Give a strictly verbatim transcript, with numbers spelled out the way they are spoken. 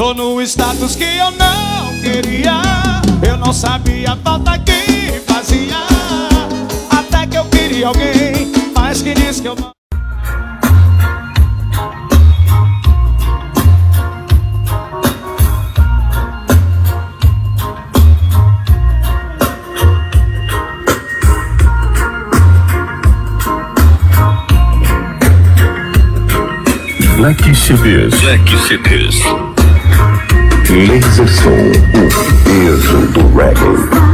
Tô no status que eu não queria. Eu não sabia a falta que fazia. Até que eu queria alguém, mas que diz que eu não. Black C Ds. Black C Ds. Laser Som, o peso do reggae.